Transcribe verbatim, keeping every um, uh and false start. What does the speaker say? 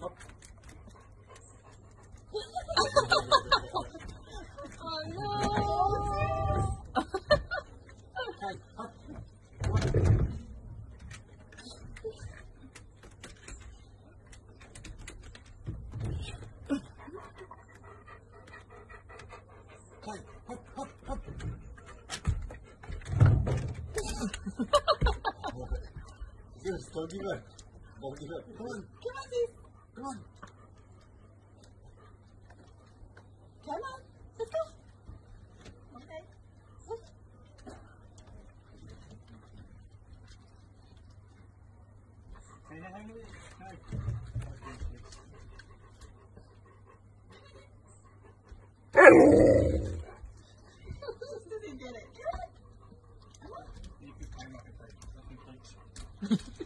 Up. Oh no! Kai, up. Kai, up, up, up. Yes, don't give up. Don't give up. Come on. Come on, sis. Come on. Come on. Let's go. Okay. Hey, hang on. Kai. Does he get it? You can climb up and take.